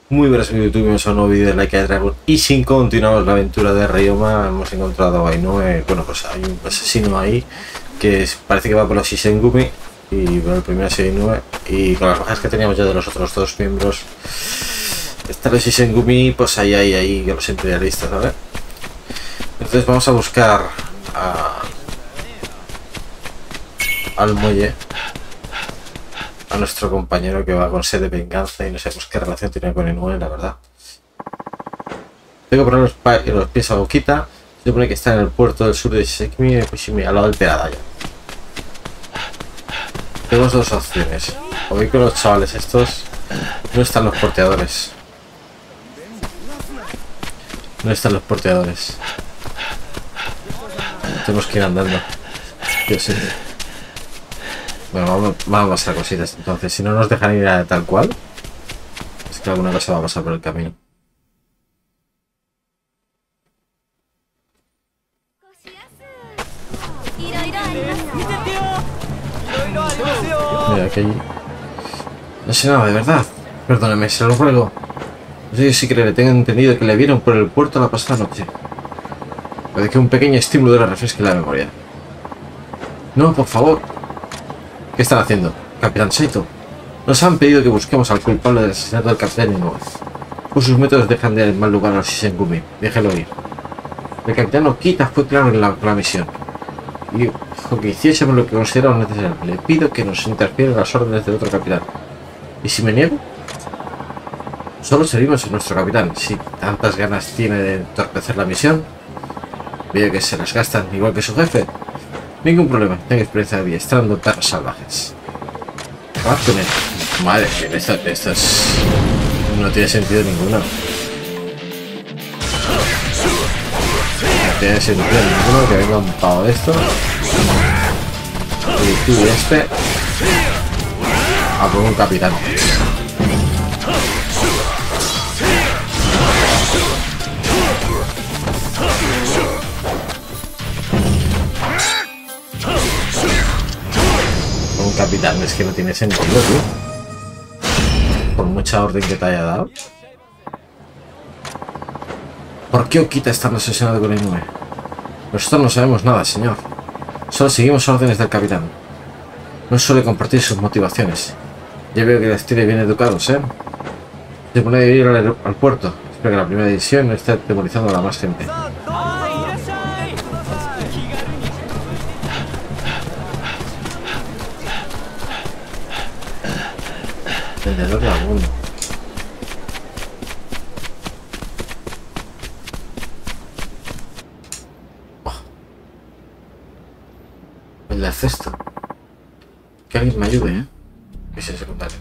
Muy buenas amigos, tuvimos un nuevo vídeo de Like a Dragon y sin continuamos la aventura de Ryoma. Hemos encontrado a Inoue. Bueno, pues hay un asesino ahí que parece que va por los Shishengumi y por el primero es Inoue, y con las bajas que teníamos ya de los otros dos miembros están los Shishengumi, pues ahí los imperialistas, ¿vale? Entonces vamos a buscar al muelle a nuestro compañero que va con sed de venganza y no sabemos qué relación tiene con Inoue, la verdad. Tengo que poner los pies a Boquita. Se supone que está en el puerto del sur de Shishengumi, al lado del Peradaya. Tenemos dos opciones. O voy con los chavales estos. No están los porteadores. No están los porteadores. Tenemos que ir andando. Yo sé. Bueno, vamos a pasar cositas entonces. Si no nos dejan ir a tal cual, es que alguna cosa va a pasar por el camino. Mira, aquí no sé nada, de verdad. Perdóneme, se lo ruego. No sé si le tengo entendido que le vieron por el puerto la pasada noche. Puede que un pequeño estímulo de la refresque la memoria. No, por favor. ¿Qué están haciendo? Capitán Saito. Nos han pedido que busquemos al culpable del asesinato del capitán Inoue. Por sus métodos dejan de mal lugar a los Shishengumi. Déjelo ir. El capitán Okita fue claro en la misión. Y dijo que hiciésemos lo que consideramos necesario. Le pido que nos interfieran las órdenes del otro capitán. ¿Y si me niego? Solo servimos a nuestro capitán. Si tantas ganas tiene de entorpecer la misión, veo que se las gastan igual que su jefe. Ningún problema, tengo experiencia adiestrando perros salvajes. Madre mía, esto no tiene sentido ninguno. No tiene sentido ninguno que venga un pavo de esto. Y tú este a por un capitán. Capitán, es que no tiene sentido, tío. Por mucha orden que te haya dado. ¿Por qué Okita está obsesionado con Inoue? Nosotros no sabemos nada, señor. Solo seguimos órdenes del capitán. No suele compartir sus motivaciones. Ya veo que les tiene bien educados, ¿eh? Se pone a ir al puerto. Espero que la primera división no esté demonizando a la más gente. Vendedor de alguno. Oh. El del cesto. Que alguien me ayude, ¿eh? Misión secundaria.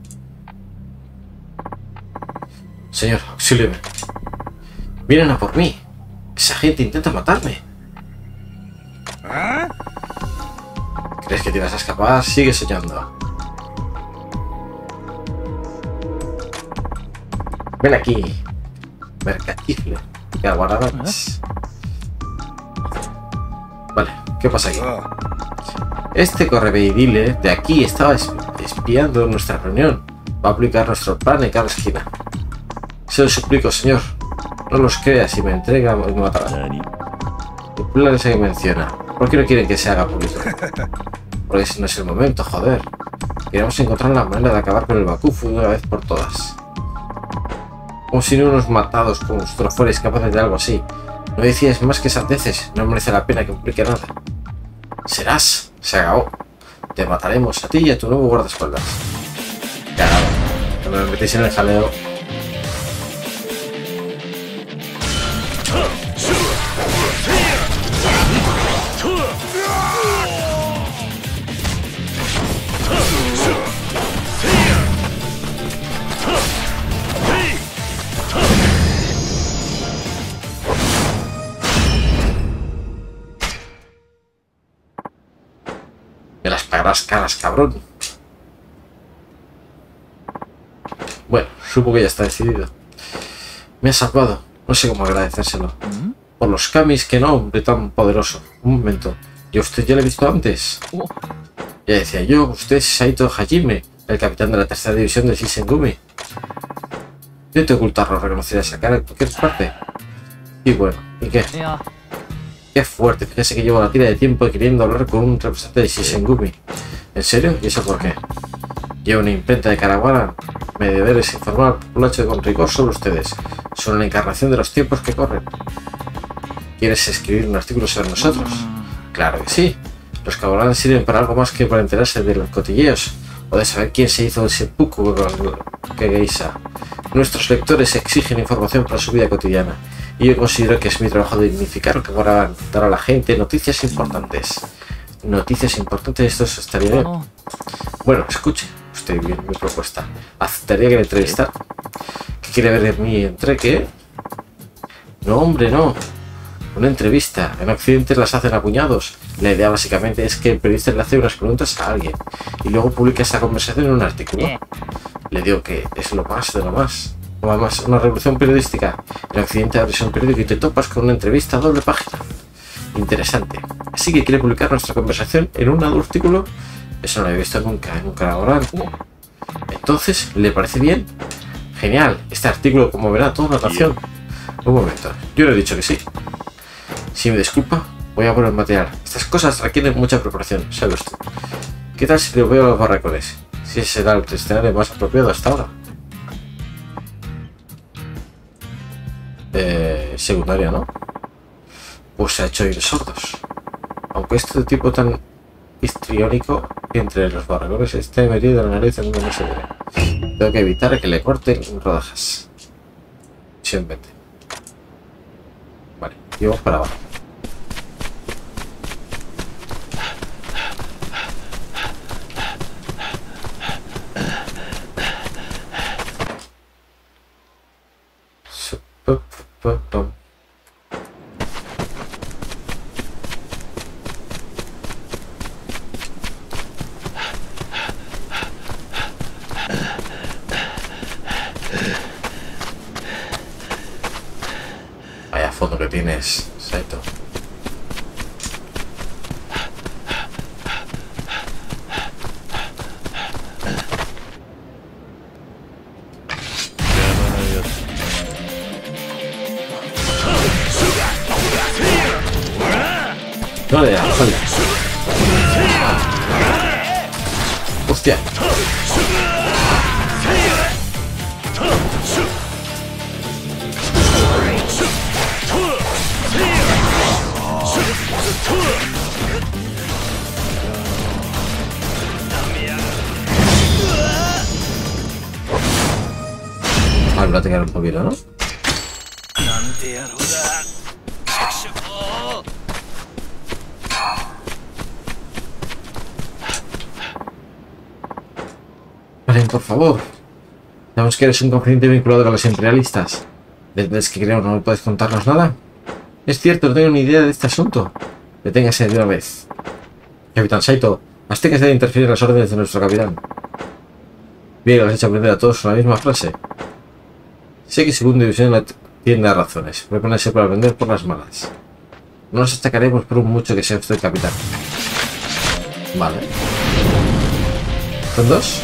Señor, auxílieme. Vienen a por mí. Esa gente intenta matarme. ¿Crees que te vas a escapar? Sigue soñando. Ven aquí, mercatifle, que aguardarás. Vale, ¿qué pasa aquí? Este correveidile de aquí estaba espiando nuestra reunión. Va a aplicar nuestro plan en cada esquina. Se lo suplico, señor. No los crea, si me entrega me matará. El plan ese que menciona. ¿Por qué no quieren que se haga público? Porque si no es el momento, joder. Queremos encontrar la manera de acabar con el Bakufu de una vez por todas. Como si no unos matados como vosotros fuerais capaces de algo así. No decías más que sandeces. No merece la pena que implique nada. Serás. Se acabó. Te mataremos a ti y a tu nuevo guardaespaldas. Cagado. Cuando me metéis en el jaleo. Me las pagarás caras, cabrón. Bueno, supongo que ya está decidido. Me ha salvado. No sé cómo agradecérselo. Por los kamis, que no, hombre tan poderoso. Un momento. ¿Y a usted ya lo he visto antes? Ya decía yo, usted es Saito Hajime, el capitán de la tercera división del Shishengumi. Yo te ocultarlo, reconocer esa cara en cualquier parte. Y bueno, ¿y qué? Qué fuerte, fíjese que llevo la tira de tiempo queriendo hablar con un representante de Shishengumi. ¿En serio? ¿Y eso por qué? Llevo una imprenta de Caravana. Mi deber es informar al populacho con rigor sobre ustedes. Son la encarnación de los tiempos que corren. ¿Quieres escribir un artículo sobre nosotros? Claro que sí. Los Caravana sirven para algo más que para enterarse de los cotilleos o de saber quién se hizo el seppuku que geisha. Nuestros lectores exigen información para su vida cotidiana y yo considero que es mi trabajo dignificar que para dar a la gente noticias importantes. Noticias importantes, esto estaría bien. Bueno, escuche, usted bien mi propuesta. ¿Aceptaría que le entrevistara? ¿Qué quiere ver de mí? ¿Entre qué? No, hombre, no. Una entrevista. En Occidente las hacen a puñados. La idea básicamente es que el periodista le hace unas preguntas a alguien y luego publica esa conversación en un artículo. Le digo que es lo más de lo más. Además, una revolución periodística. En Occidente abres un periódico y te topas con una entrevista a doble página. Interesante. Así que quiere publicar nuestra conversación en un artículo. Eso no lo he visto nunca en un colaborador. Entonces, ¿le parece bien? Genial. Este artículo conmoverá a toda la nación. Un momento. Yo le he dicho que sí. Si me disculpa, voy a poner material. Estas cosas requieren mucha preparación, sabe usted. ¿Qué tal si le veo a los barracones? Si ese será el escenario más apropiado hasta ahora. Secundaria, ¿no? Pues se ha hecho oír sordos. Aunque este tipo tan histriónico entre los barracones esté metido en la nariz en donde no se ve. Tengo que evitar que le corten rodajas. Siempre. Vale, y vamos para abajo. Vaya foto que tienes, Saito. No le da, joder. Hostia. Al platicar un poquito, ¿no? Vale, por favor. Sabemos que eres un confidente vinculado con los imperialistas. ¿Desde que creo no puedes contarnos nada? Es cierto, no tengo ni idea de este asunto. Deténgase de una vez. Capitán Saito, absténgase de interferir en las órdenes de nuestro capitán. Bien, lo has hecho aprender a todos con la misma frase. Sé que segunda división tiene razones. Voy a ponerse para aprender por las malas. No nos atacaremos por un mucho que sea usted capitán. Vale. ¿Son dos?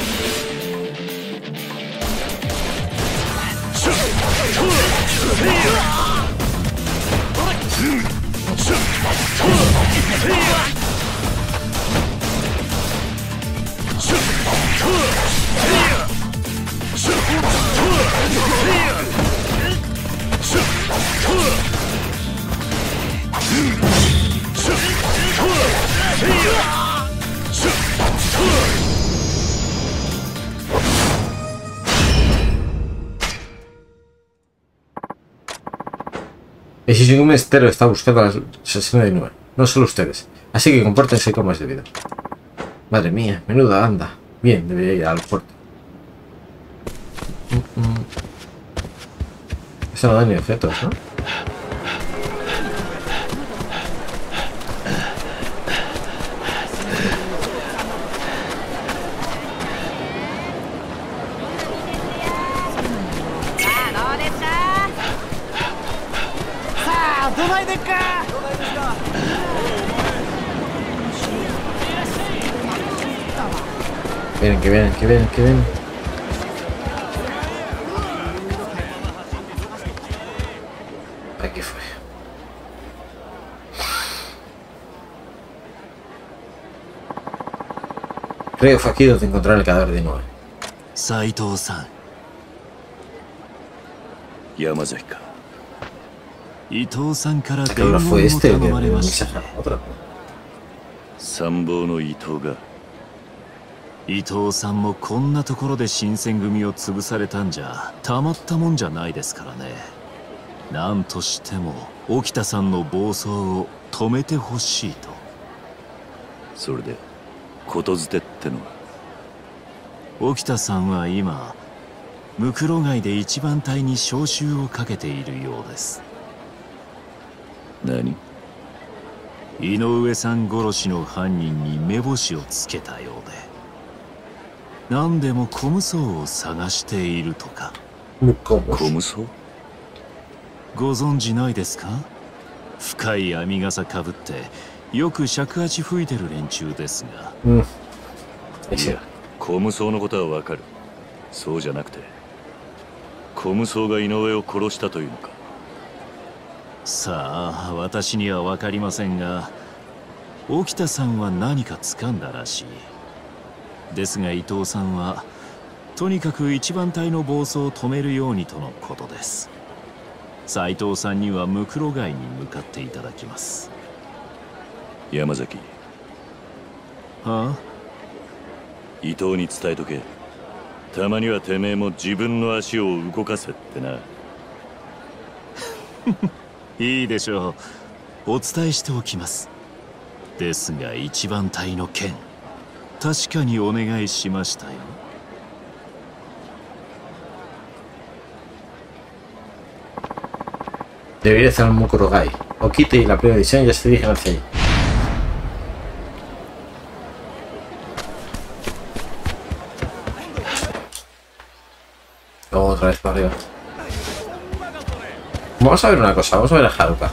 El Shishigumi Estero está buscando al asesino de Inoue, no solo ustedes, así que compórtense como es debido. Madre mía, menuda anda. Bien, debería ir al puerto. Eso no da ni objetos, ¿no? Vienen, que vienen, que vienen, que vienen. Creo que fue aquí donde encontraron el cadáver de Inoue. Saito-san. Yamazakiか。 伊藤さんから Que 伝 ahora 言 fue を este 頼 el que まれ me ました。 mensaje a otra. 参謀の伊藤が。 伊藤さんもこんなところで新選組を潰されたんじゃたまったもんじゃないですからね。なんとしても沖田さんの暴走を止めてほしいと。 それでことづてってのは。 沖田さんは今ムクロ街で一番隊に召集をかけているようです。 何？ 井上さん殺しの犯人に目星をつけたようで、何でも小無双を探しているとか。 小無双？ ご存知ないですか？深い網傘かぶってよく尺八吹いてる連中ですが。 うん。 いや、小無双のことはわかる。そうじゃなくて、小無双が井上を殺したというのか。 さあ、私には分かりませんが、沖田さんは何か掴んだらしい。ですが伊藤さんはとにかく一番隊の暴走を止めるようにとのことです。斉藤さんにはムクロ街に向かっていただきます。 山崎、 はあ？ 伊藤に伝えとけ。たまにはてめえも自分の足を動かせってな。 いいでしょう。お伝えしておきます。ですが一番隊の件、確かにお願いしましたよ。 Debería estar en Mukurogai. Okita y la primera edición ya se dirigen hacia allí. Otra vez para arriba. Vamos a ver una cosa, vamos a ver a Haruka.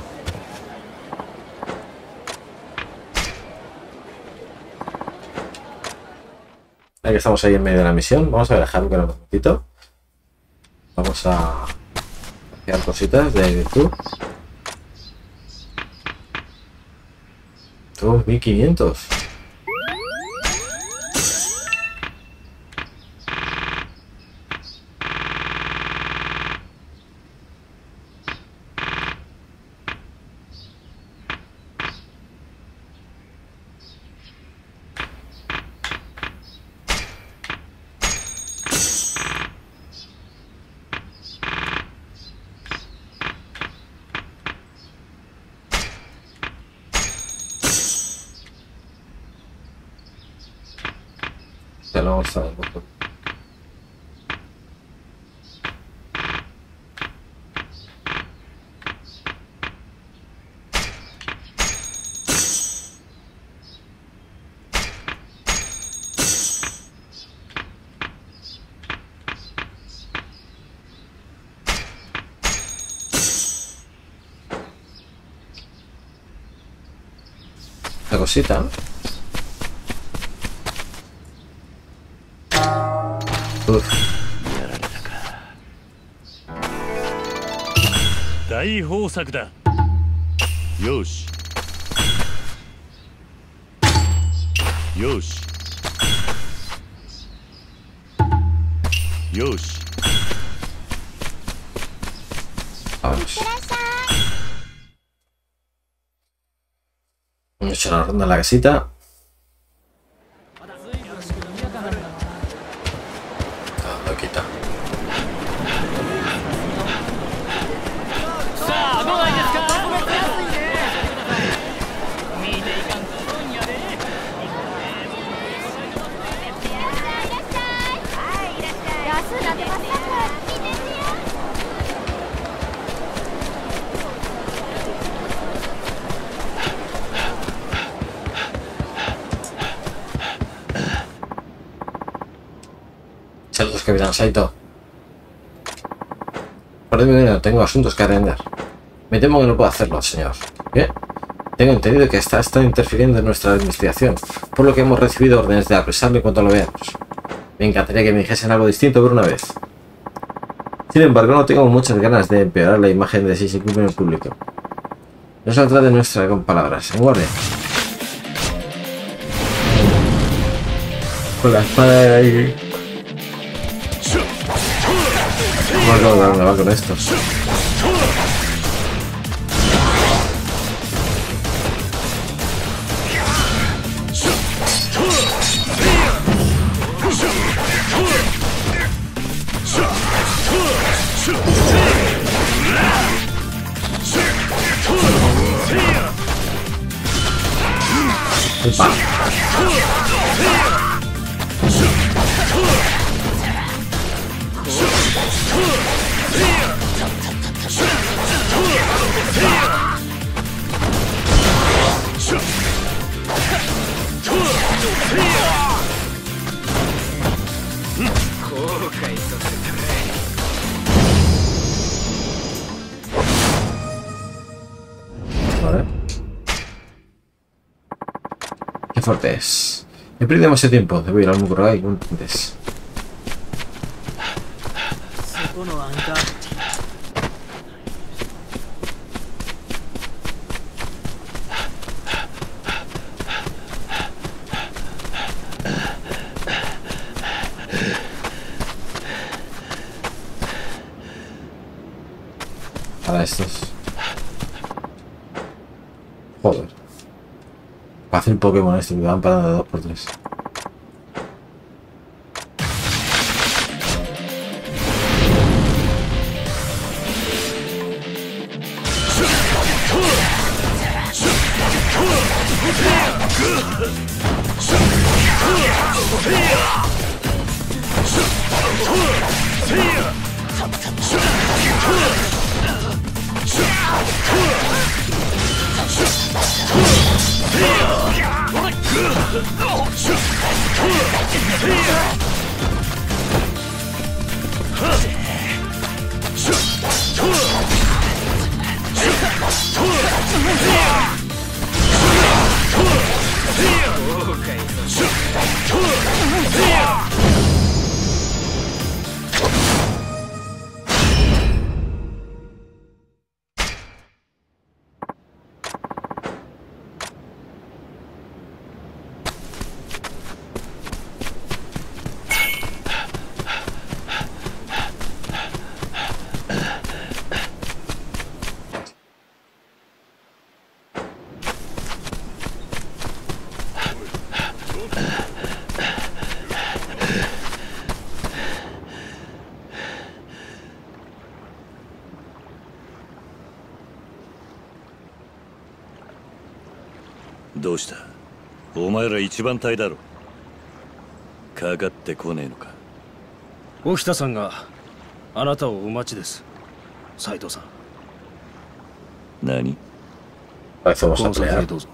Ya que estamos ahí en medio de la misión, vamos a ver a Haruka un momentito. Vamos a hacer cositas de virtud. Todos 1500. Ya lo vamos a ver. La cosita. Uf. 大豊作だ。よし。よし。よし。 Vamos. Hemos hecho la ronda en la casita. Lo quita. Saludos, Capitán Saito. Perdón, no tengo asuntos que atender. Me temo que no puedo hacerlo, señor. ¿Qué? Tengo entendido que está interfiriendo en nuestra investigación, por lo que hemos recibido órdenes de apresarlo en cuanto lo veamos. Me encantaría que me dijesen algo distinto por una vez. Sin embargo, no tengo muchas ganas de empeorar la imagen de Shishiku en el público. No se trata de nuestra con palabras. En guardia. Con la espada de ahí. No me acuerdo dónde va con esto. Opa. Vale. Qué fuerte es. He perdido demasiado tiempo. Debo ir al Mukurai antes. Para estos. Joder. Para hacer Pokémon esto, me van parando de 2 por 3. どうした？お前ら一番隊だろ。かかってこねえのか。 沖田さんがあなたをお待ちです、斉藤さん。 何？ あ、そうそうそう。 どうぞ。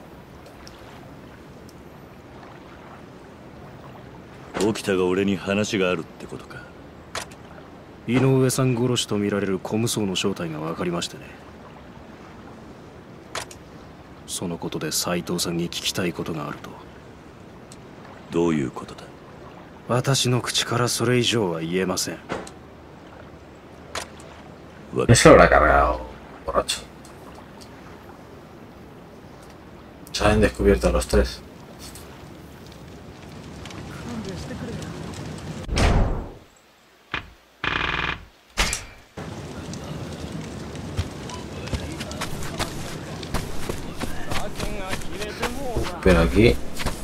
沖田が俺に話があるってことか。 井上さん殺しと見られる小無双の正体が分かりましてね。そのことで斉藤さんに聞きたいことがあると。 どういうことだ？ 私の口からそれ以上は言えません。 Eso lo habrá cargado, borracho. Se han descubierto los tres. Pero aquí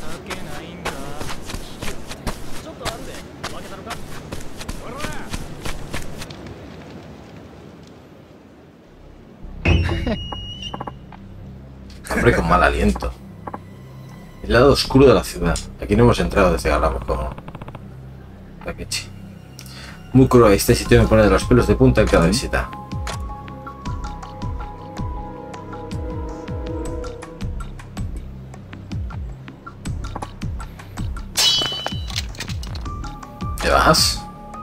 hombre con mal aliento. El lado oscuro de la ciudad. Aquí no hemos entrado desde Galamos como Takechi. Mukurai, este sitio me pone de los pelos de punta en cada visita. ¿Te vas?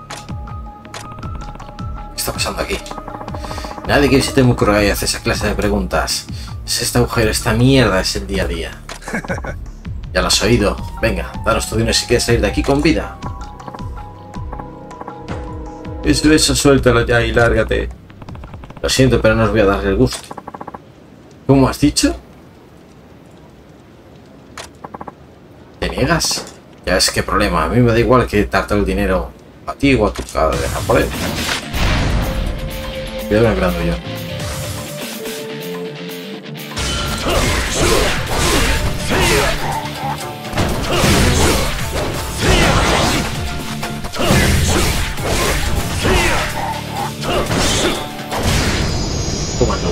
¿Qué está pasando aquí? Nadie que visite Mukurai hace esa clase de preguntas. Es este agujero, esta mierda es el día a día. Ya lo has oído. Venga, danos tu dinero si quieres salir de aquí con vida. Eso, suéltalo ya y lárgate. Lo siento, pero no os voy a darle el gusto. ¿Cómo has dicho? ¿Te niegas? Ya es que problema, a mí me da igual que darte el dinero a ti o a tu cara de japonés. Cuidado hablando yo. Comando.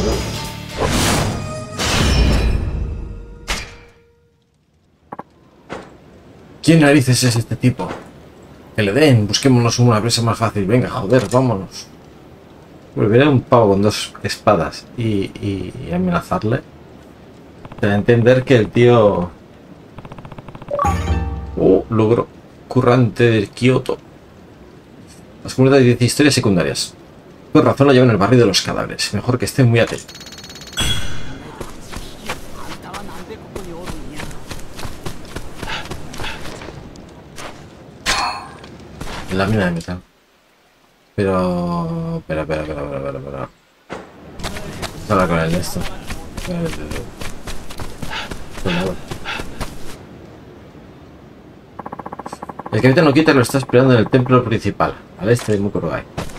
¿Quién narices es este tipo? Que le den, busquémonos una presa más fácil. Venga, joder, vámonos. Volver a un pavo con 2 espadas y amenazarle. Te da a entender que el tío... logro currante del Kioto. Las comunidades de historias secundarias. Por razón lo llevan en el barrio de los cadáveres. Mejor que estén muy atentos. Lámina de metal. Pero... Espera. Habla con él de esto. El capitán Okita lo está esperando en el templo principal, al este de Mukurogai.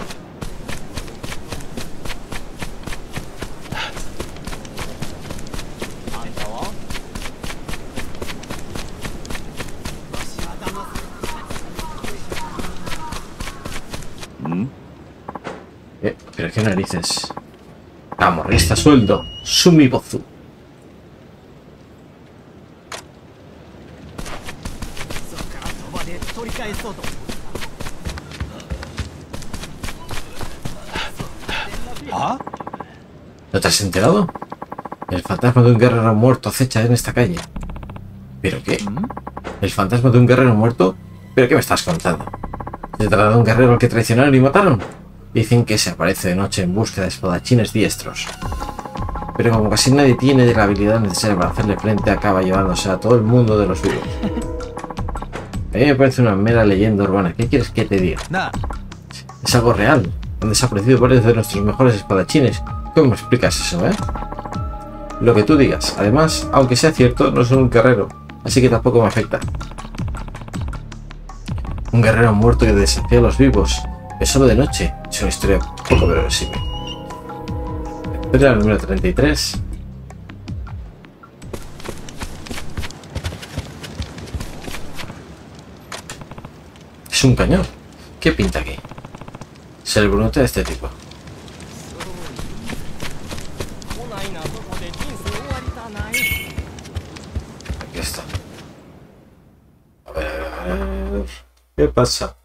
Pero qué narices. Camorrista sueldo. Sumibozu. ¿No te has enterado? El fantasma de un guerrero muerto acecha en esta calle. ¿Pero qué? ¿El fantasma de un guerrero muerto? ¿Pero qué me estás contando? ¿Se trata de un guerrero al que traicionaron y mataron? Dicen que se aparece de noche en busca de espadachines diestros. Pero como casi nadie tiene la habilidad necesaria para hacerle frente, acaba llevándose a todo el mundo de los vivos. A mí me parece una mera leyenda urbana. ¿Qué quieres que te diga? Es algo real. Han desaparecido varios de nuestros mejores espadachines. ¿Cómo me explicas eso, Lo que tú digas. Además, aunque sea cierto, no soy un guerrero, así que tampoco me afecta. Un guerrero muerto que desafía a los vivos. Es solo de noche. Es una historia poco verosímil. Historia número 33. Es un cañón. ¿Qué pinta aquí? Se le pregunta a este tipo. Aquí está. A ver. ¿Qué pasa?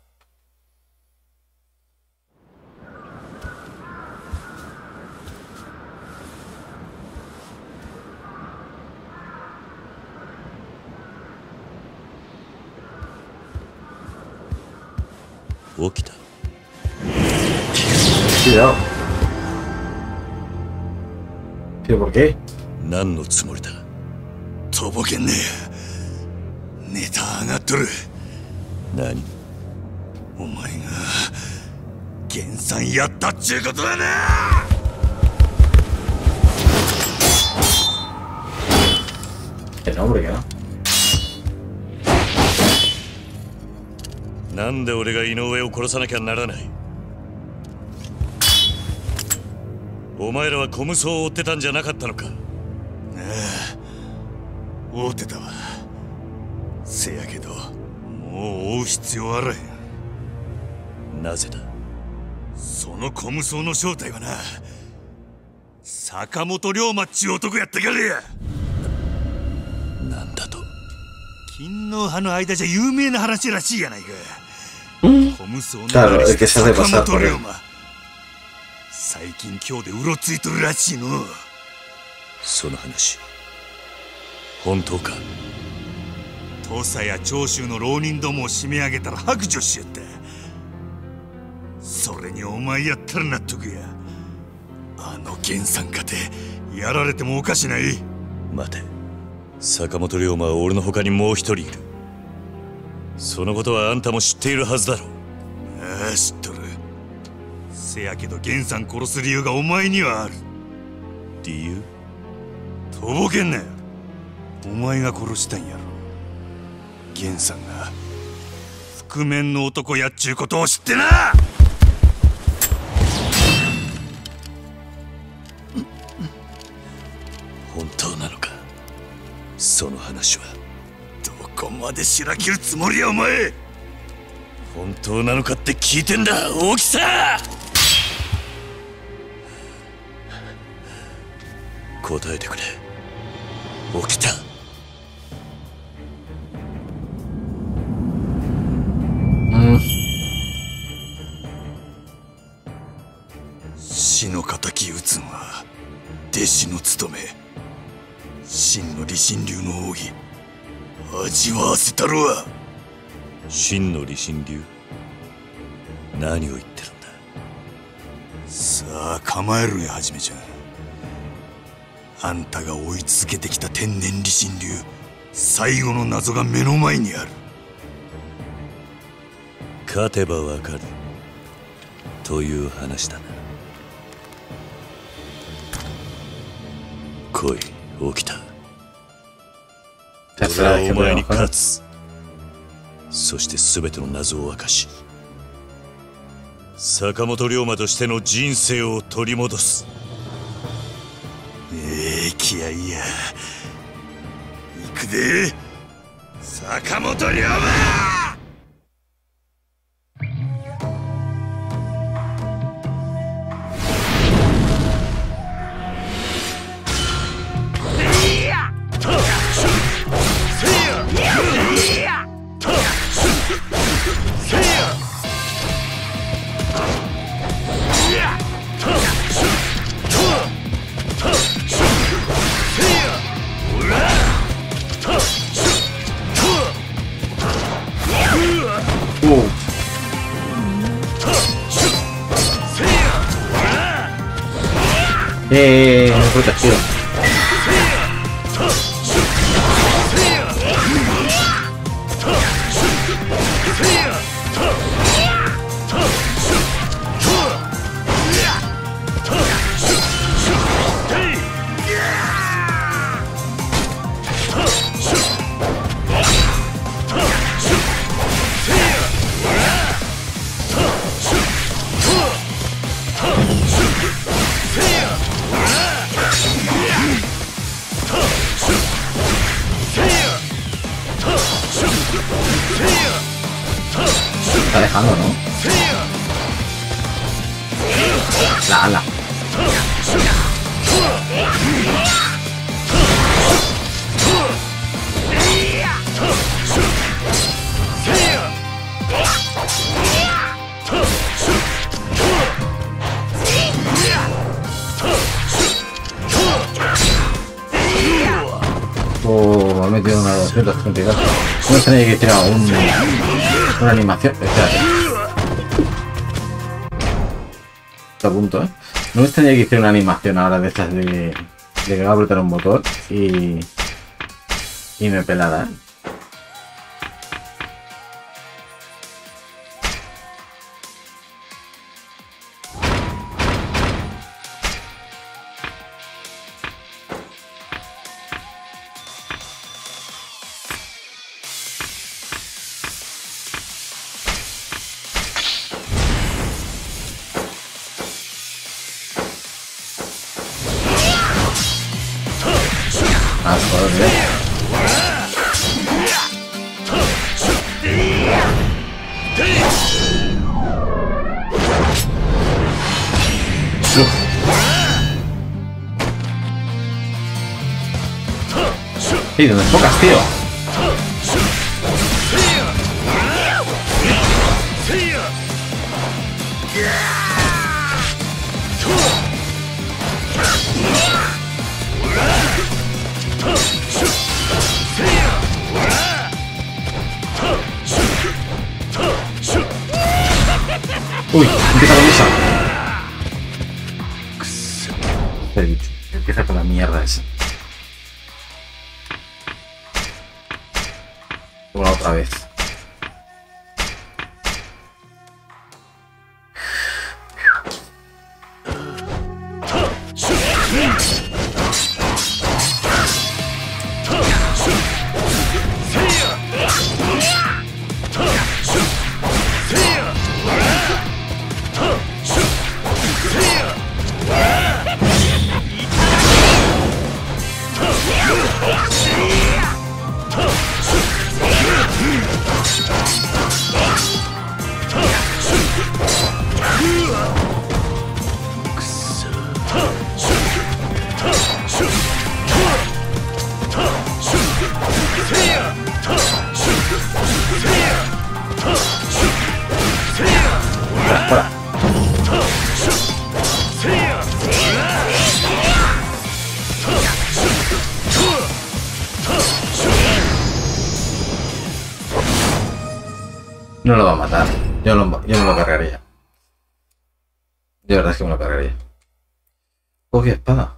Okita. Cuidado. ¿Pero por qué? 何のつもりだ。とぼけんねえ。ネタ上がっとる。何？お前が減産やったっちゅうことだな。 Que no, hombre, que no. なんで俺が井上を殺さなきゃならない。お前らは小無双を追ってたんじゃなかったのか。ああ、追ってたわ。せやけどもう追う必要あらへん。なぜだ。その小無双の正体はな、坂本龍馬っちゅう男やったからや。なんだと。金の葉の間じゃ有名な話らしいやないか。小無双の坂本龍馬。最近今日でうろついとるらしいの。その話本当か。土佐や長州の浪人どもを締め上げたら白状しよった。それにお前やったら納得や。あの源さんかてやられてもおかしない。待て、坂本龍馬は俺の他にもう一人いる。そのことはあんたも知っているはずだろ。ああ、知っとる。せやけど源さん殺す理由がお前にはある。理由？とぼけんなよ。お前が殺したんやろ。源さんが覆面の男やっちゅうことを知ってな。本当なのか、その話は。どこまでしら切るつもりやお前。本当なのかって聞いてんだ、大きさ。答えてくれ、起きた。死の敵討つんは弟子の務め。真の理心流の奥義味わわせたろわ。真の理心流、何を言ってるんだ。さあ構えるやはじめちゃん。あんたが追い続けてきた天然理心流最後の謎が目の前にある。勝てばわかるという話だな。来い、起きた。俺はお前に勝つ。そして全ての謎を明かし、坂本龍馬としての人生を取り戻す。気合いや。行くで、坂本龍馬。 Protección. Está dejando, ¿no? La ala. Oh, ha metido una 232. No tenía que tirar una animación. Espérate. Está a punto, ¿eh? No me extrañaría que hiciera una animación ahora de estas de que va a apretar un botón y me pelara, ¿eh? Sí, donde enfocas, tío. Uy, empieza con esa. He dicho, empieza con la mierda esa. Otra vez. No lo va a matar. Yo me lo cargaría. De verdad es que me lo cargaría. Coge espada.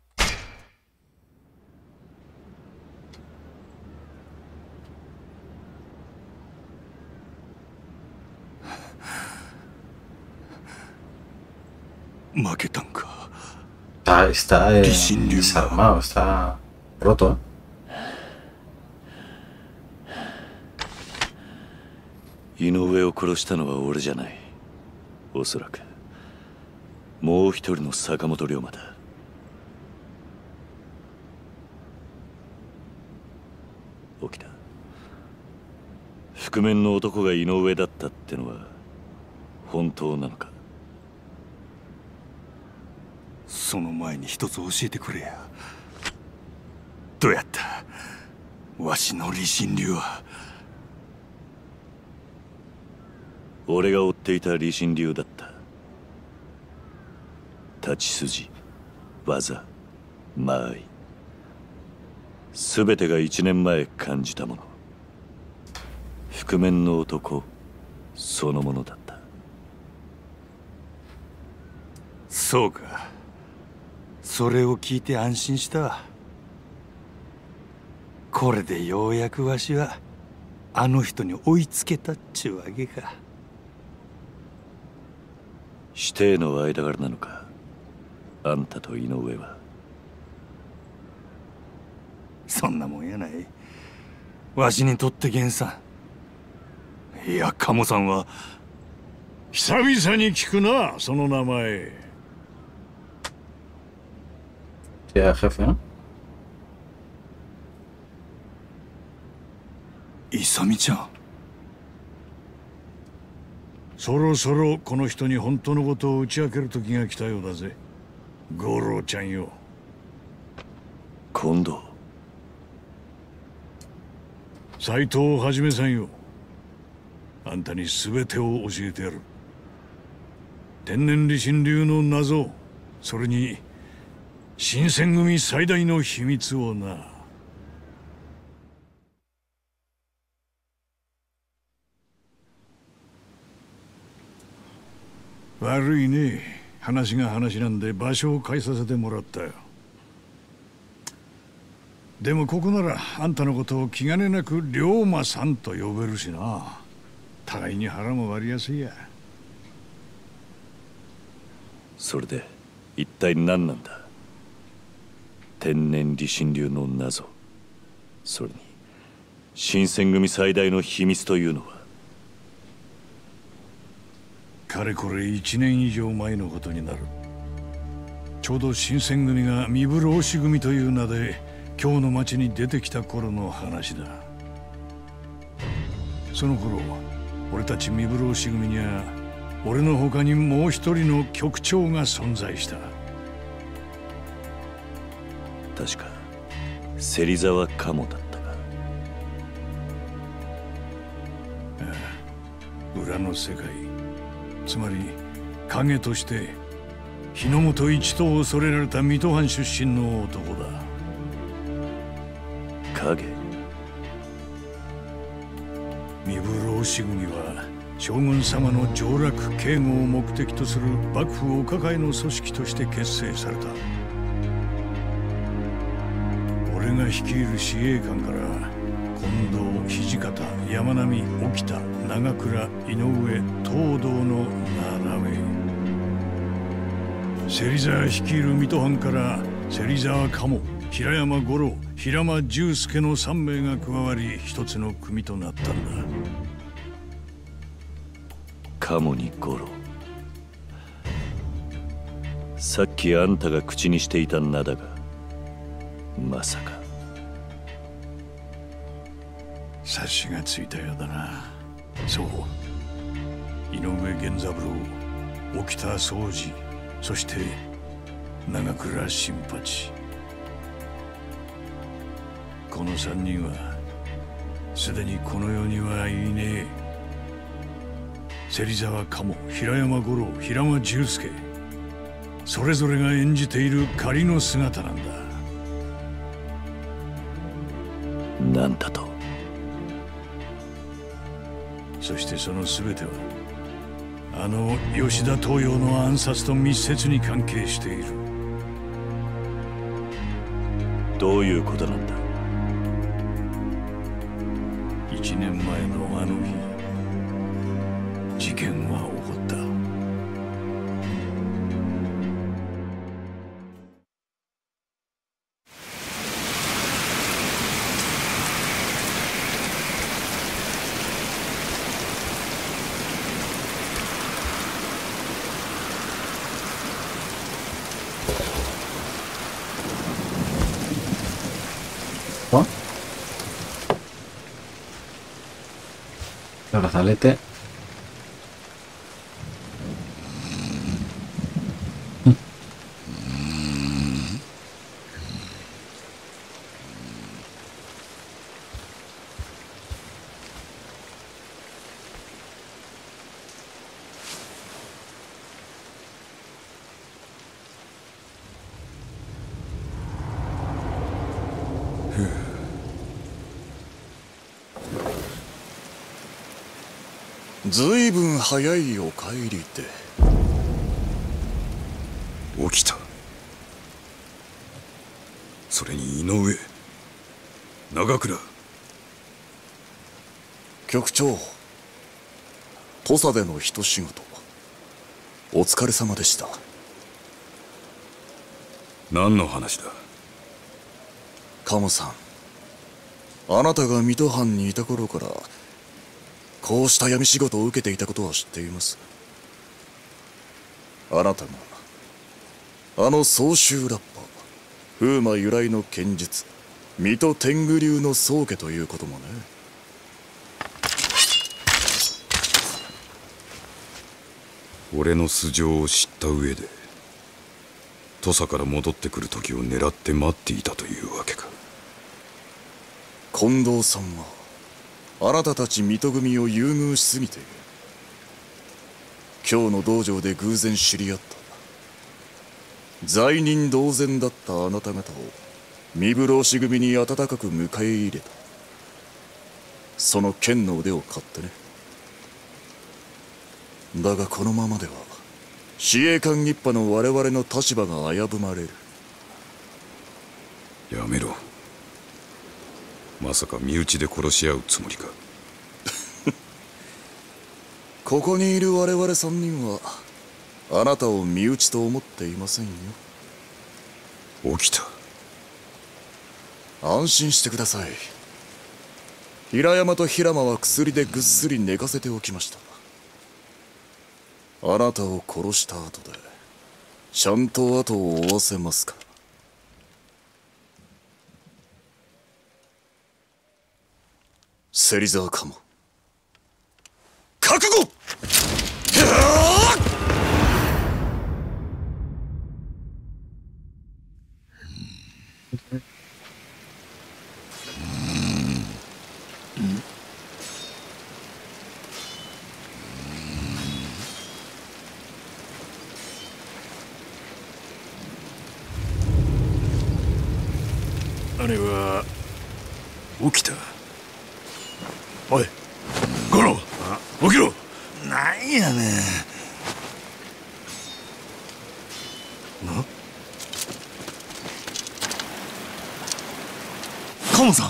Está desarmado, está roto. 井上を殺したのは俺じゃない。おそらくもう一人の坂本龍馬だ。起きた。覆面の男が井上だったってのは本当なのか。 その前に一つ教えてくれや。どうやったわしの理心流は。 俺が追っていた理心流だった。立ち筋、技、間合い、全てが1年前感じたもの。覆面の男そのものだった。 そうか。それを聞いて安心した。これでようやくわしはあの人に追いつけたっちゅうわけか。 師弟の間柄なのか、あんたと井上は。 そんなもんやない。わしにとって源さん、いや鴨さんは。 久々に聞くな、その名前。 Ya, jefe, ¿no? 勇ちゃん。 そろそろこの人に本当のことを打ち明ける時が来たようだぜ。五郎ちゃんよ。 今度斎藤はじめさんよ。あんたに全てを教えてやる。天然理心流の謎、それに新選組最大の秘密をな。悪いね。話が話なんで場所を変えさせてもらったよ。でもここならあんたのことを気兼ねなく龍馬さんと呼べるしな。互いに腹も割りやすいや。 それで一体何なんだ。天然理心流の謎、それに新選組最大の秘密というのは。 かれこれ1年以上前のことになる。ちょうど新選組が三風浪士組という名で京の町に出てきた頃の話だ。その頃俺たち三風浪士組には俺の他にもう一人の局長が存在した。 確か芹沢鴨だったか。 ああ、裏の世界、つまり影として日の本一党を恐れられた水戸藩出身の男だ。 影。 三風浪士組は将軍様の上洛警護を目的とする幕府お抱えの組織として結成された。俺が率いる司令官から近藤、土方、山並、沖田、長倉、井上、東堂の並べ。芹沢率いる水戸藩から芹沢鴨、平山五郎、平間重介の3名が加わり一つの組となったんだ。 鴨に五郎。さっきあんたが口にしていた名だが、まさか。 察しがついたようだな。そう、井上源三郎、沖田総司、そして長倉新八。この3人はすでにこの世にはいねえ。芹沢鴨、平山五郎、平間重介、それぞれが演じている仮の姿なんだ。 なんだと。 そしてその全てはあの吉田東洋の暗殺と密接に関係している。 どういうことなんだ。 1年前のあの日、事件は起こった。 El brazalete. ずいぶん早いお帰りで。 起きた。それに井上、長倉。 局長、土佐での一仕事お疲れ様でした。 何の話だ。 鴨さん、あなたが水戸藩にいた頃からこうした闇仕事を受けていたことは知っています。あなたがあの総州ラッパー風魔由来の剣術水戸天狗流の宗家ということもね。 俺の素性を知った上で土佐から戻ってくる時を狙って待っていたというわけか。 近藤さんはあなたたち水戸組を優遇しすぎて今日の道場で偶然知り合った。罪人同然だったあなた方を三風浪士組に温かく迎え入れた。その剣の腕を買ってね。だがこのままでは司令官一派の我々の立場が危ぶまれる。 やめろ。まさか身内で殺し合うつもりか。 ここにいる我々3人はあなたを身内と思っていませんよ。 起きた。 安心してください。平山と平間は薬でぐっすり寝かせておきました。あなたを殺した後でちゃんと後を追わせますから。芹沢かも覚悟。 姉は起きた。おい五郎、起きろ。 なんやねん。 カモさん。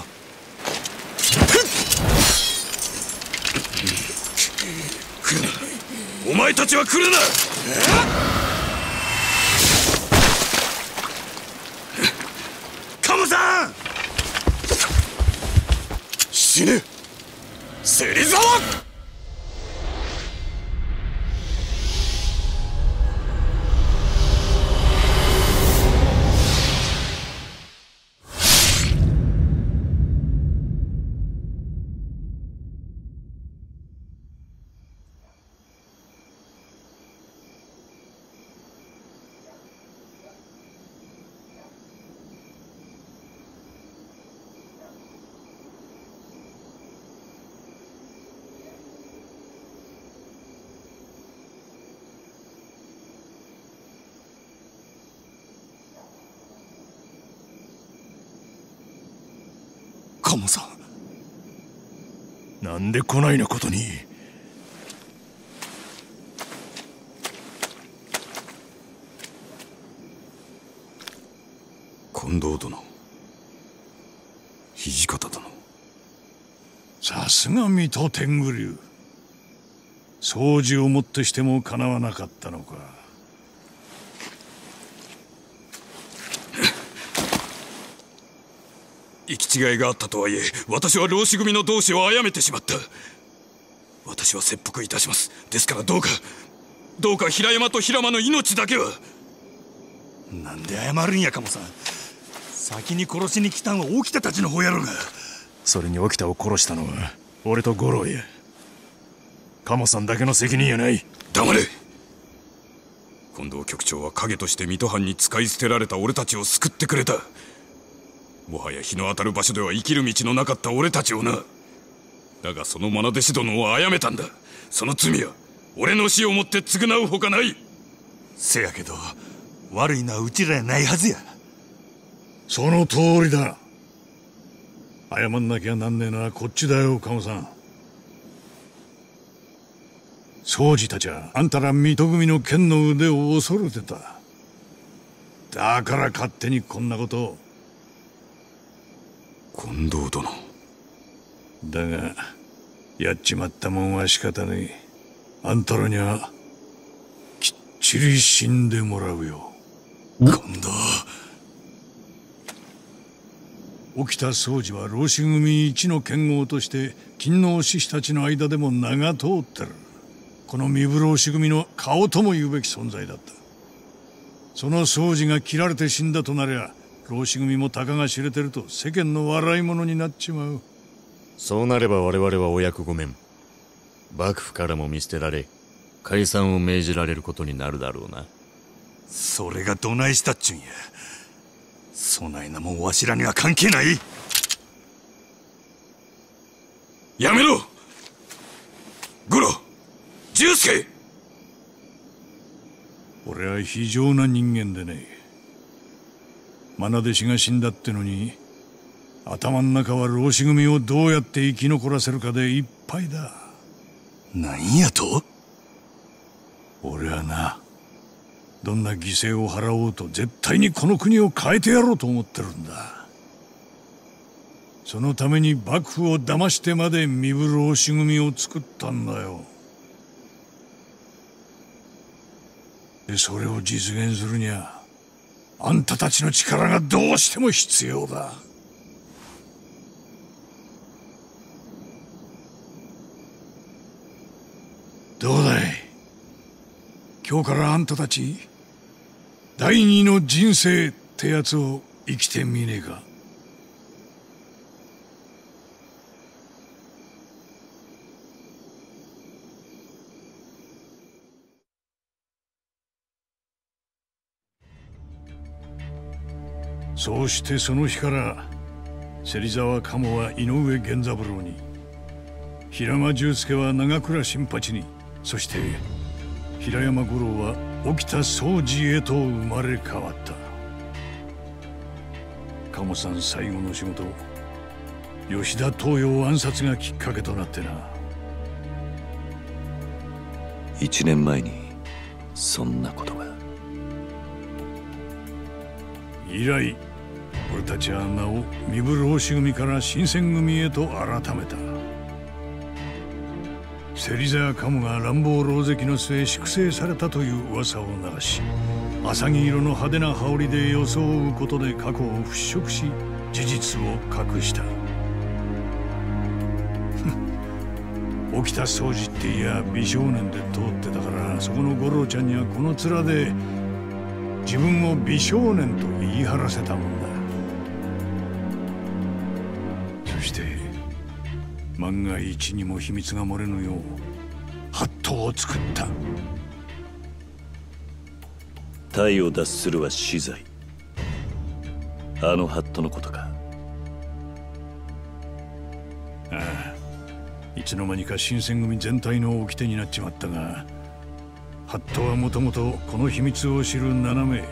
お前たちは来るな。カモさん。 死ね芹沢。 カモさん、なんでこないなことに。 近藤殿、土方殿、 さすが水戸天狗流。掃除をもってしてもかなわなかったのか。 行き違いがあったとはいえ、私は浪士組の同志を殺めてしまった。私は切腹いたします。ですからどうか平山と平間の命だけは。 なんで謝るんや、鴨さん。先に殺しに来たんは沖田たちの方やろが。 それに沖田を殺したのは俺と五郎や。鴨さんだけの責任やない。 黙れ。近藤局長は影として水戸藩に使い捨てられた俺たちを救ってくれた。もはや日の当たる場所では生きる道のなかった俺たちをな。だがその愛弟子殿を殺めたんだ。その罪は俺の死をもって償うほかない。 せやけど悪いのはうちらやないはずや。 その通りだ。謝んなきゃなんねえのはこっちだよ、鴨さん。宗司たちはあんたら水戸組の剣の腕を恐れてた。だから勝手にこんなことを。 近藤殿だがやっちまったもんは仕方ねえ。あんたらにはきっちり死んでもらうよ。 今度沖田総司は浪士組一の剣豪として勤王志士たちの間でも名が通ってる。この三風浪士組の顔とも言うべき存在だった。その総司が切られて死んだとなりゃ、浪士組もたかが知れてると世間の笑い者になっちまう。 そうなれば我々はお役御免、幕府からも見捨てられ解散を命じられることになるだろうな。 それがどないしたっちゅんや。そないなもんわしらには関係ない。 やめろ。五郎、重助。 俺は非常な人間でね。愛弟子が死んだってのに頭ん中は浪士組をどうやって生き残らせるかでいっぱいだ。 なんやと？ 俺はな、どんな犠牲を払おうと絶対にこの国を変えてやろうと思ってるんだ。そのために幕府を騙してまで三風浪士組を作ったんだよ。でそれを実現するにはあんたたちの力がどうしても必要だ。どうだい、今日からあんたたち第二の人生ってやつを生きてみねえか。そうしてその日から芹沢鴨は井上源三郎に、平間重助は長倉新八に、そして平山五郎は沖田総司へと生まれ変わった。鴨さん最後の仕事、吉田東洋暗殺がきっかけとなってな。 1年前にそんなことが。 以来俺たちは名を三風浪士組から新選組へと改めた。芹沢鴨が乱暴狼藉の末粛清されたという噂を流し、浅葱色の派手な羽織で装うことで過去を払拭し、事実を隠した。沖田総司っていや美少年で通ってたから、そこの五郎ちゃんにはこの面で自分を美少年と言い張らせたもんだ。そして万が一にも秘密が漏れぬようハットを作った。 体を脱するは死罪。あのハットのことか。 ああ、いつの間にか新選組全体の掟になっちまったが、ハットはもともとこの秘密を知る7名、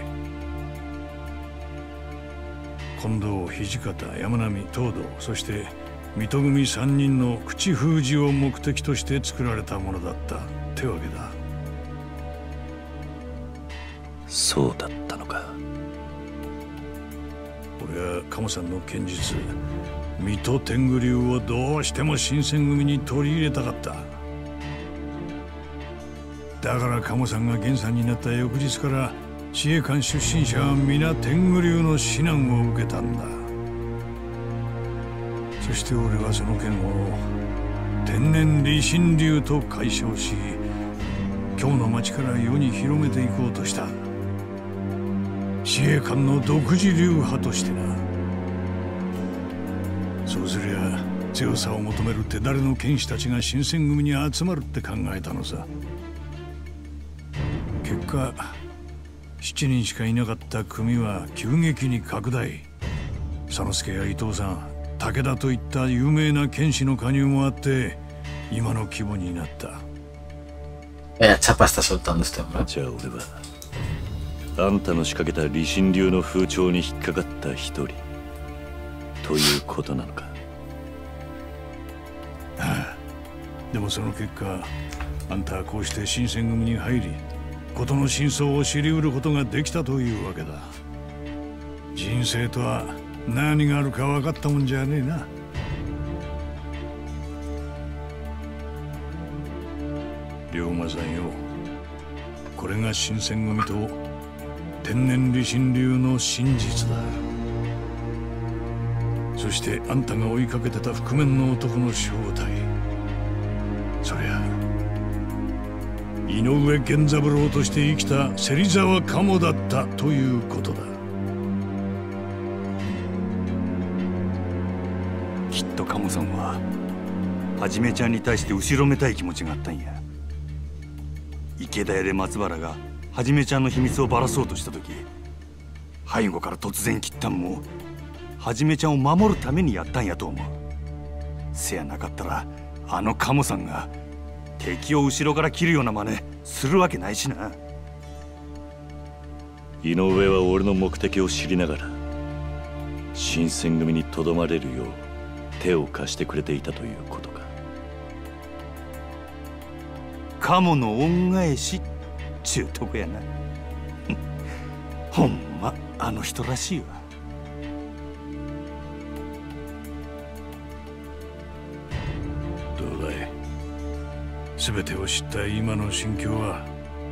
近藤、土方、山並、東堂、そして水戸組3人の口封じを目的として作られたものだったってわけだ。 そうだったのか。 俺は鴨さんの剣術水戸天狗流をどうしても新選組に取り入れたかった。だから鴨さんが源さんになった翌日から自衛官出身者は皆天狗流の指南を受けたんだ。そして俺はその剣を天然理心流と解消し、今日の町から世に広めていこうとした。自衛官の独自流派としてな。そうすりゃ強さを求める手だれの剣士たちが新選組に集まるって考えたのさ。結果7人しかいなかった組は急激に拡大。佐之助や伊藤さん、武田といった有名な剣士の加入もあって今の規模になった。 chapa está soltando este hombre. じゃあ俺はあんたの仕掛けた理心流の風潮に引っかかった一人ということなのか。 ああ、でもその結果あんたはこうして新選組に入り、事の真相を知り得ることができたというわけだ。人生とは何があるか分かったもんじゃねえな。龍馬さんよ、これが新選組と天然理心流の真実だ。そしてあんたが追いかけてた覆面の男の正体、そりゃ井上源三郎として生きた芹沢鴨だったということだ。 きっと鴨さんははじめちゃんに対して後ろめたい気持ちがあったんや。池田屋で松原がはじめちゃんの秘密をばらそうとした時、背後から突然切ったんもはじめちゃんを守るためにやったんやと思う。せやなかったらあの鴨さんが敵を後ろから切るような真似するわけないしな。 井上は俺の目的を知りながら新選組にとどまれるよう手を貸してくれていたということか。 鴨の恩返しっちゅうとこやな。ほんまあの人らしいわ。 どうだい、全てを知った今の心境は。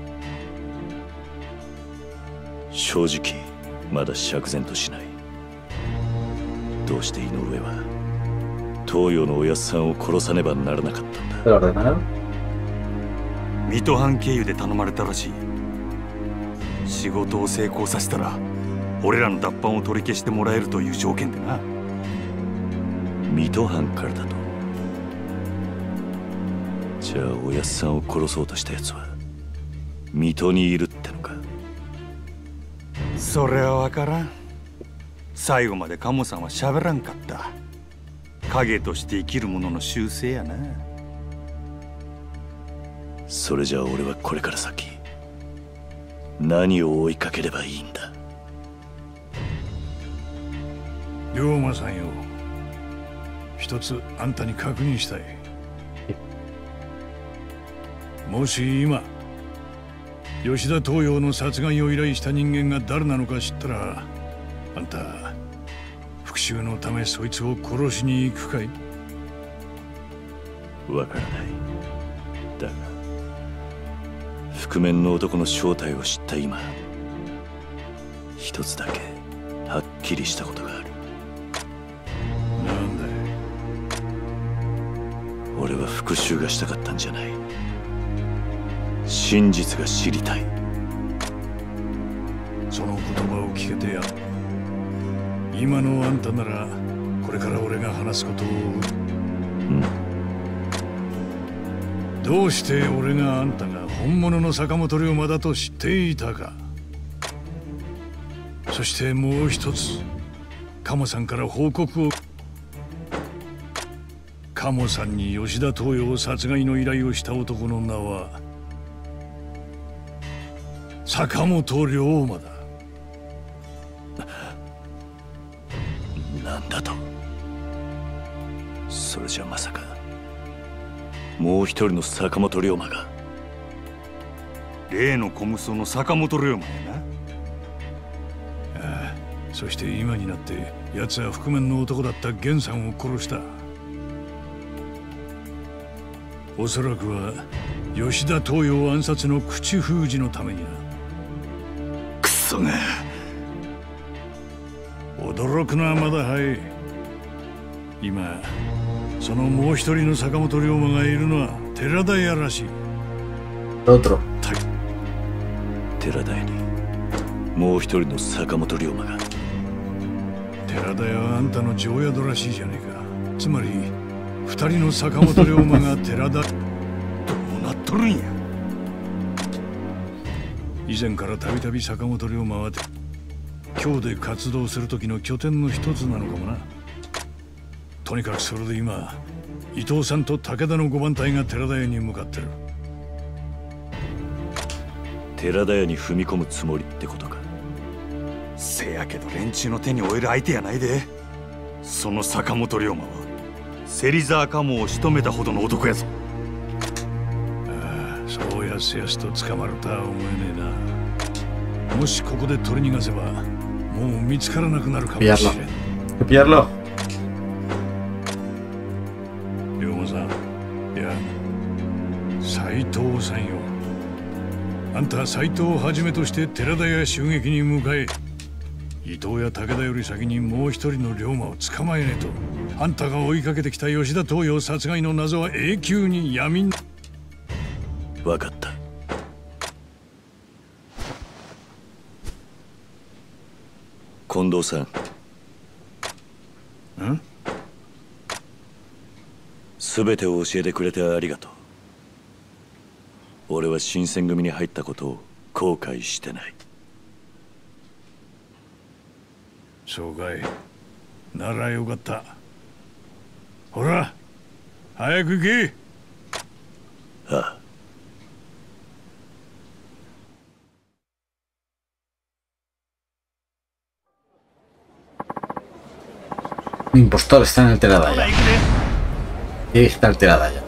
正直まだ釈然としない。どうして井上は東洋のおやっさんを殺さねばならなかったんだ。 水戸藩経由で頼まれたらしい。仕事を成功させたら俺らの脱藩を取り消してもらえるという条件でな。 水戸藩からだと。じゃあおやっさんを殺そうとしたやつは水戸にいるってのか。 それは分からん。最後まで鴨さんは喋らんかった。影として生きる者の習性やな。 それじゃあ俺はこれから先何を追いかければいいんだ。 龍馬さんよ、一つあんたに確認したい。もし今吉田東洋の殺害を依頼した人間が誰なのか知ったら、あんた復讐のためそいつを殺しに行くかい？ わからない。だが覆面の男の正体を知った今、一つだけはっきりしたことがある。 なんだい？ 俺は復讐がしたかったんじゃない。真実が知りたい。 その言葉を聞けてや。今のあんたならこれから俺が話すことを。どうして俺があんたが本物の坂本龍馬だと知っていたか。そしてもう一つ、鴨さんから報告を。鴨さんに吉田東洋殺害の依頼をした男の名は坂本龍馬だ。 なんだと。それじゃまさかもう一人の坂本龍馬が。 例の小無双の坂本龍馬やな。 ああ、 そして今になって奴は覆面の男だった源さんを殺した。おそらくは吉田東洋暗殺の口封じのためにな。 クソが。 驚くのはまだ早い。今そのもう一人の坂本龍馬がいるのは寺田屋らしい。 寺田屋にもう一人の坂本龍馬が。 寺田屋はあんたの常宿らしいじゃねえか。つまり二人の坂本龍馬が寺田。 どうなっとるんや。 以前からたびたび坂本龍馬は京で活動する時の拠点の一つなのかもな。とにかくそれで今伊藤さんと武田の5番隊が寺田屋に向かってる。 寺田屋に踏み込むつもりってことか。せやけど連中の手に負える相手やないで。その坂本龍馬は芹沢鴨を仕留めたほどの男やぞ。 ああ、そうやすやすと捕まるとは思えねえな。もしここで取り逃がせばもう見つからなくなるかもしれん。龍馬さん、いや斎藤さんよ。あんたは斎藤をはじめとして寺田屋襲撃に向かえ。伊藤や武田より先にもう一人の龍馬を捕まえねえと、あんたが追いかけてきた吉田東洋殺害の謎は永久に闇に。 分かった。近藤さん。全てを教えてくれてありがとう。俺は新選組に入ったことを後悔してない。 そうかい。ならよかった。ほら早く行け。 ああ。 El impostor está en el Teradaya. Y está el Teradaya.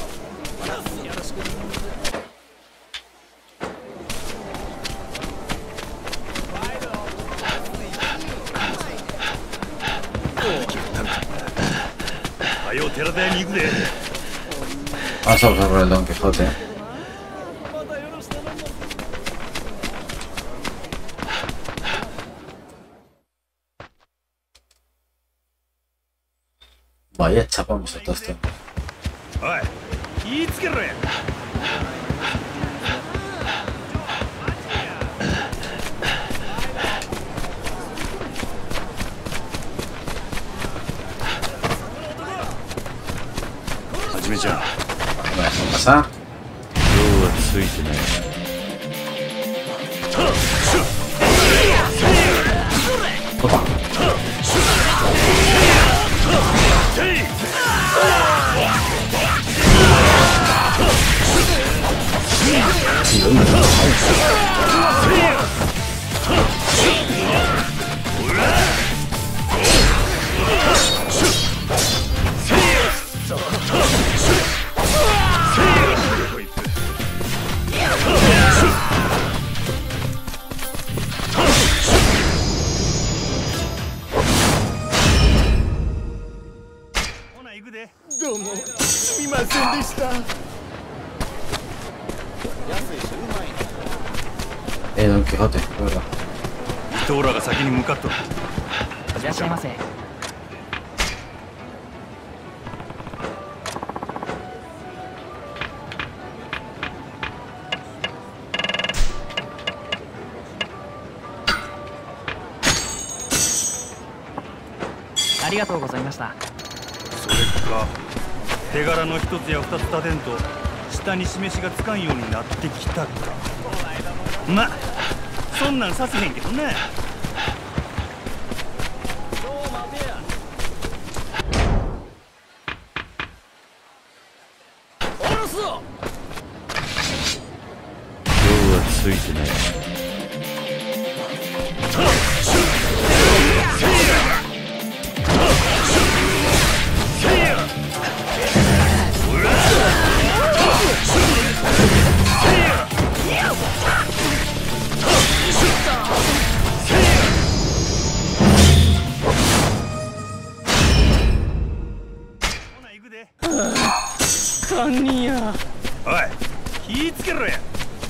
Vamos a pasar por el Don Quijote. Vaya chapamos a todo esto. Hajime-chan. Vamos a pasar. Opa. Don Quijote, ¿verdad? 伊藤らが先に向かっとる。 いらっしゃいませ。ありがとうございました。 それか手柄の一つや二つ立てんと下に示しがつかんようになってきたか。ま、そんなんさせへんけどな。 今日はついてない。 犯人や。 おい、気ぃつけろや。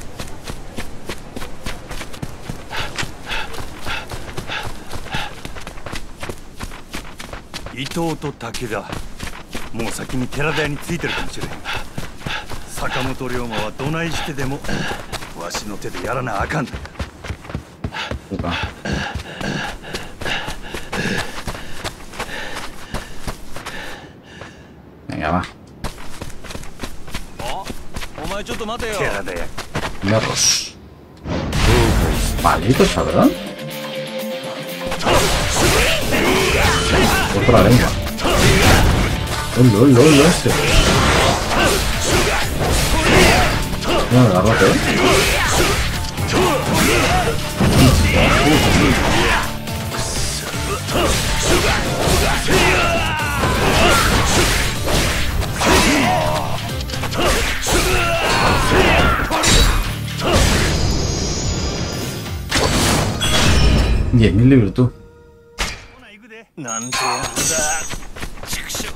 伊藤と武田、もう先に寺田屋についてるかもしれん。坂本龍馬はどないしてでもわしの手でやらなあかん。 そうか。Venga, va. お前ちょっと待てよ。 寺田屋。 Perros. Malditos, ¿verdad? Por la lengua. Este. No, agárrate, $10,000 libros, tú. なんてやつだ。畜生。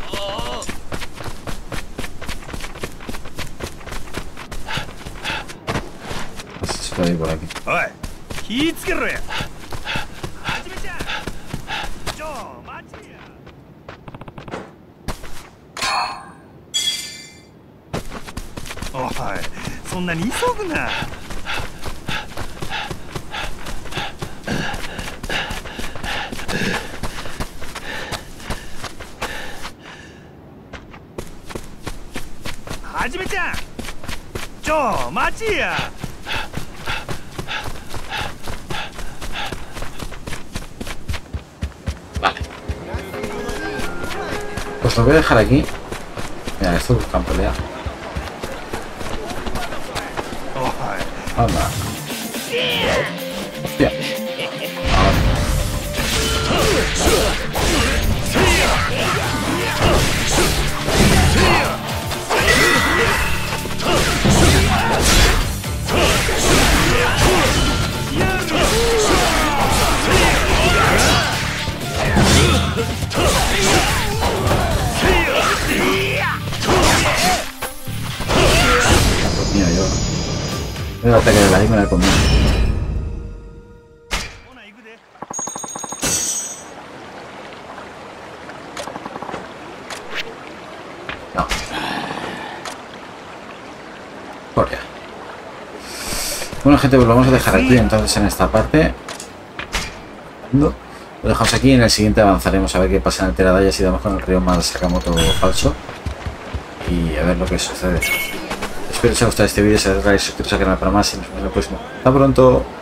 Está ahí por aquí. おい、気ぃつけろや。はじめちゃん。ちょ、待ちや。おい、そんなに急ぐな。はじめちゃん、ちょ、待ちや。 Pues lo voy a dejar aquí. Mira, esto buscan pelea. Anda. Hostia. Mira, yo el ataque de la me la he comido. No. Por ya. Bueno, gente, pues lo vamos a dejar aquí entonces en esta parte. Lo dejamos aquí. En el siguiente avanzaremos a ver qué pasa en el Teradaya si damos con el río más Sakamoto falso. Y a ver lo que sucede. Espero que os haya gustado este vídeo, si os suscribiros al canal para más y nos vemos en el próximo. Hasta pronto.